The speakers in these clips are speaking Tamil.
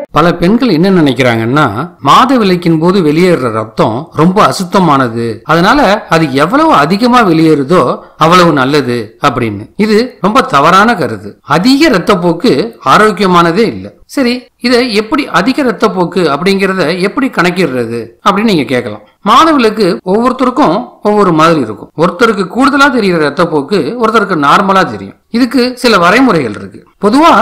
பல பெண்கள் என்ன நினைக்கிறாங்கன்னா, மாதவிலக்கின் போது வெளியேற ரத்தம் ரொம்ப அசுத்தமானது, அதனால அது எவ்வளவு அதிகமா வெளியேறுதோ அவ்வளவு நல்லது அப்படின்னு. இது ரொம்ப தவறான கருத்து. அதிக ரத்தப்போக்கு ஆரோக்கியமானதே இல்லை. சரி, இதை எப்படி அதிக ரத்தப்போக்கு அப்படிங்கறத எப்படி கணக்கிடுறது அப்படின்னு நீங்க கேட்கலாம். மாதவிலக்கு ஒவ்வொருத்தருக்கும் ஒவ்வொரு மாதிரி இருக்கும். ஒருத்தருக்கு கூடுதலா தெரிகிற ரத்தப்போக்கு ஒருத்தருக்கு நார்மலா தெரியும். இதுக்கு சில வரைமுறைகள் இருக்கு. பொதுவா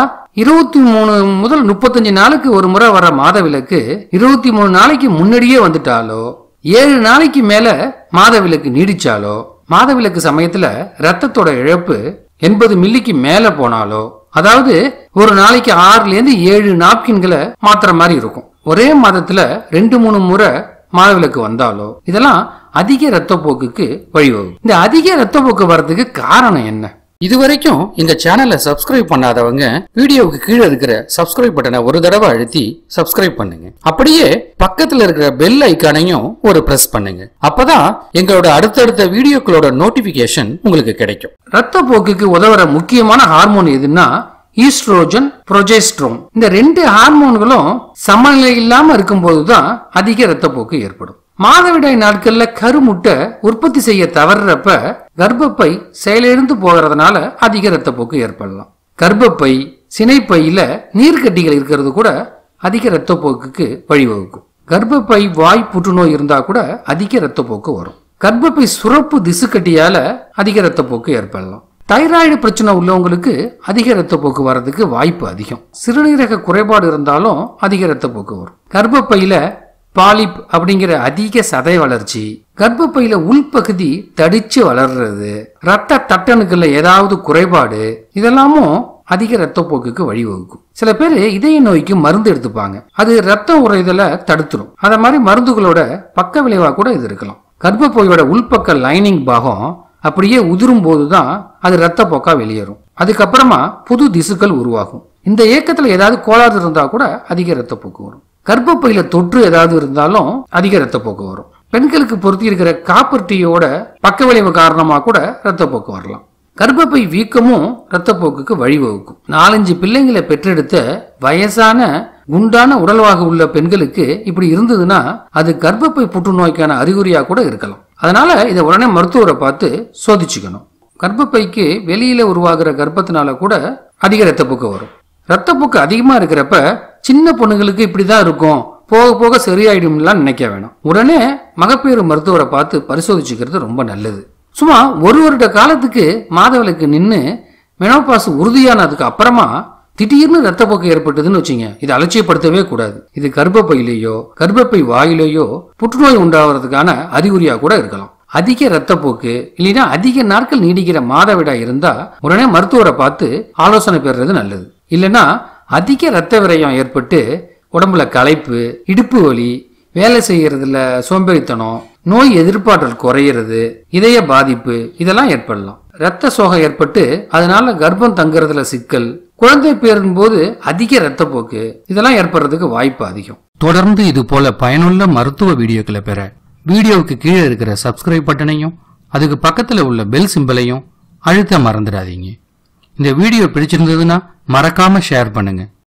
23 முதல் 35 நாளுக்கு ஒரு முறை வர மாதவிலக்கு 23 நாளைக்கு முன்னாடியே வந்துட்டாலோ, 7 நாளைக்கு மேல மாதவிலக்கு நீடிச்சாலோ, மாதவிலக்கு சமயத்துல ரத்தத்தோட இழப்பு 80 மில்லிக்கு மேல போனாலோ, அதாவது ஒரு நாளைக்கு 6 ல இருந்து 7 நாப்கின்களை மாத்திர மாதிரி இருக்கும். ஒரே மாதத்துல 2-3 முறை மாதவிலக்கு வந்தாலோ, இதெல்லாம் அதிக ரத்தப்போக்குக்கு வழிவகுக்கும். இந்த அதிக ரத்தப்போக்கு வர்றதுக்கு காரணம் என்ன? இதுவரைக்கும் இந்த சேனலை சப்ஸ்கிரைப் பண்ணாதவங்க வீடியோவுக்கு கீழே இருக்கிற சப்ஸ்கிரைப் பட்டனை ஒரு தடவை அழுத்தி சப்ஸ்கிரைப் பண்ணுங்க. அப்படியே பக்கத்துல இருக்கிற பெல் ஐக்கானையும் ஒரு பிரஸ் பண்ணுங்க. அப்பதான் எங்களோட அடுத்தடுத்த வீடியோக்களோட நோட்டிபிகேஷன் உங்களுக்கு கிடைக்கும். ரத்தப்போக்குக்கு உதவுற முக்கியமான ஹார்மோன் எதுன்னா ஈஸ்ட்ரோஜன், புரோஜெஸ்ட்ரோன். இந்த 2 ஹார்மோன்களும் சமநிலை இல்லாம இருக்கும் போதுதான் அதிக ரத்தப்போக்கு ஏற்படும். மாதவிடாய் நாட்கள்ல கருமுட்டை உற்பத்தி செய்ய தவறுறப்ப கர்ப்பப்பை செயலிழந்து போகிறதுனால அதிக ரத்தப்போக்கு ஏற்படலாம். கர்ப்பப்பை, சினைப்பையில நீர்க்கட்டிகள் இருக்கிறது கூட அதிக ரத்தப்போக்குக்கு வழிவகுக்கும். கர்ப்பப்பை வாய் புற்றுநோய் இருந்தா கூட அதிக ரத்தப்போக்கு வரும். கர்ப்பப்பை சுரப்பு திசுக்கட்டியால அதிக ரத்தப்போக்கு ஏற்படலாம். தைராய்டு பிரச்சனை உள்ளவங்களுக்கு அதிக ரத்தப்போக்கு வர்றதுக்கு வாய்ப்பு அதிகம். சிறுநீரக குறைபாடு இருந்தாலும் அதிக ரத்தப்போக்கு வரும். கர்ப்பப்பையில பாலிப் அப்படிங்கிற அதிக சதை வளர்ச்சி, கர்ப்பப்பையில உள்பகுதி தடிச்சு வளர்றது, ரத்த தட்டணுக்கள்ல ஏதாவது குறைபாடு, இதெல்லாமும் அதிக ரத்தப்போக்குக்கு வழிவகுக்கும். சில பேர் இதய நோய்க்கு மருந்து எடுத்துப்பாங்க. அது ரத்த உறைதலை தடுத்துரும். அத மாதிரி மருந்துகளோட பக்க விளைவா கூட இது இருக்கலாம். கர்ப்பப்பையோட உள்பக்க லைனிங் பாகம் அப்படியே உதிரும் போதுதான் அது ரத்தப்போக்கா வெளியேறும். அதுக்கப்புறமா புது திசுக்கள் உருவாகும். இந்த இயக்கத்துல ஏதாவது கோளாறு இருந்தா கூட அதிக ரத்தப்போக்கு வரும். கர்ப்பப்பையில தொற்று ஏதாவது இருந்தாலும் அதிக ரத்தப்போக்கு வரும். பெண்களுக்கு பொருத்தி இருக்கிற காப்பர் டீயோட பக்க விளைவு காரணமா கூட ரத்தப்போக்கு வரலாம். கர்ப்பப்பை வீக்கமும் ரத்தப்போக்குக்கு வழிவகுக்கும். 4-5 பிள்ளைங்களை பெற்றெடுத்த வயசான குண்டான உடல்வாக உள்ள பெண்களுக்கு இப்படி இருந்ததுன்னா அது கர்ப்பப்பை புற்றுநோய்க்கான அறிகுறியா கூட இருக்கலாம். அதனால இதை உடனே மருத்துவரை பார்த்து சோதிச்சுக்கணும். கர்ப்பப்பைக்கு வெளியில உருவாகிற கர்ப்பத்தினால கூட அதிக ரத்தப்போக்கு வரும். ரத்தப்போக்கு அதிகமா இருக்கிறப்ப சின்ன பொண்ணுங்களுக்கு இப்படிதான் இருக்கும், போக போக சரியாயிடும்லாம் நினைக்க வேணாம். உடனே மகப்பேறு மருத்துவரை பார்த்து பரிசோதிச்சுக்கிறது ரொம்ப நல்லது. சும்மா 1 வருட காலத்துக்கு மாதவிலக்கு நின்று மெனோபாஸ் உறுதியானதுக்கு அப்புறமா திடீர்னு ரத்தப்போக்கு ஏற்பட்டதுன்னு வச்சுங்க, இதை அலட்சியப்படுத்தவே கூடாது. இது கர்ப்பப்பையிலேயோ கர்ப்பப்பை வாயிலேயோ புற்றுநோய் உண்டாகிறதுக்கான அறிகுறியா கூட இருக்கலாம். அதிக ரத்தப்போக்கு இல்லைன்னா அதிக நாட்கள் நீடிக்கிற மாதவிடாய் இருந்தா உடனே மருத்துவரை பார்த்து ஆலோசனை பெறுறது நல்லது. இல்லைன்னா அதிக ரத்த விரயம் ஏற்பட்டு உடம்புல களைப்பு, இடுப்பு வலி, வேலை செய்யறதுல சோம்பேறித்தனம், நோய் எதிர்ப்பாற்றல் குறையிறது, இதய பாதிப்பு இதெல்லாம் ஏற்படலாம். ரத்த சோகை ஏற்பட்டு அதனால கர்ப்பம் தங்குறதுல சிக்கல், குழந்தை பேரின் போது அதிக ரத்தப்போக்கு இதெல்லாம் ஏற்படுறதுக்கு வாய்ப்பு அதிகம். தொடர்ந்து இது போல பயனுள்ள மருத்துவ வீடியோக்களை பெற வீடியோவுக்கு கீழே இருக்கிற சப்ஸ்கிரைப் பட்டனையும் அதுக்கு பக்கத்துல உள்ள பெல் சிம்பலையும் அழுத்த மறந்துடாதீங்க. இந்த வீடியோ பிடிச்சிருந்ததுன்னா மறக்காம ஷேர் பண்ணுங்க.